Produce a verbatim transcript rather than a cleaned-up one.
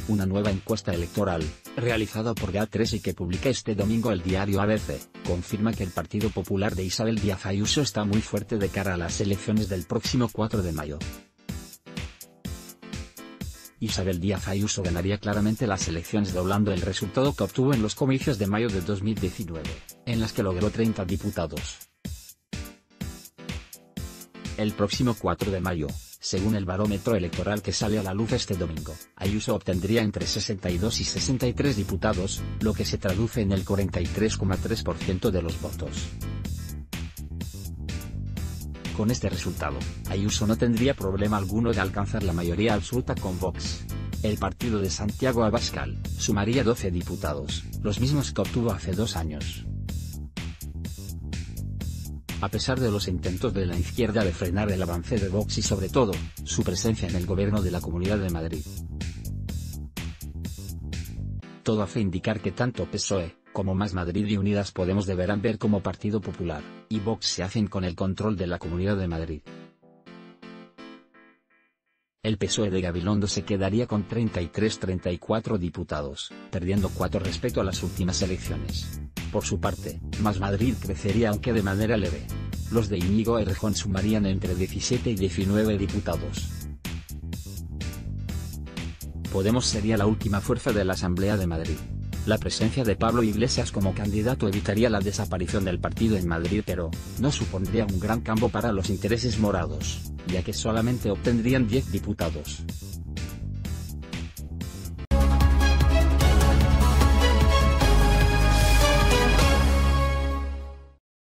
Una nueva encuesta electoral, realizada por G A tres y que publica este domingo el diario A B C, confirma que el Partido Popular de Isabel Díaz Ayuso está muy fuerte de cara a las elecciones del próximo cuatro de mayo. Isabel Díaz Ayuso ganaría claramente las elecciones doblando el resultado que obtuvo en los comicios de mayo de dos mil diecinueve, en las que logró treinta diputados. El próximo cuatro de mayo, según el barómetro electoral que sale a la luz este domingo, Ayuso obtendría entre sesenta y dos y sesenta y tres diputados, lo que se traduce en el cuarenta y tres coma tres por ciento de los votos. Con este resultado, Ayuso no tendría problema alguno de alcanzar la mayoría absoluta con Vox. El partido de Santiago Abascal sumaría doce diputados, los mismos que obtuvo hace dos años. A pesar de los intentos de la izquierda de frenar el avance de Vox y sobre todo, su presencia en el gobierno de la Comunidad de Madrid. Todo hace indicar que tanto P S O E, como Más Madrid y Unidas Podemos deberán ver cómo Partido Popular y Vox se hacen con el control de la Comunidad de Madrid. El P S O E de Gabilondo se quedaría con treinta y tres a treinta y cuatro diputados, perdiendo cuatro respecto a las últimas elecciones. Por su parte, Más Madrid crecería aunque de manera leve. Los de Íñigo Errejón sumarían entre diecisiete y diecinueve diputados. Podemos sería la última fuerza de la Asamblea de Madrid. La presencia de Pablo Iglesias como candidato evitaría la desaparición del partido en Madrid, pero no supondría un gran cambio para los intereses morados, ya que solamente obtendrían diez diputados.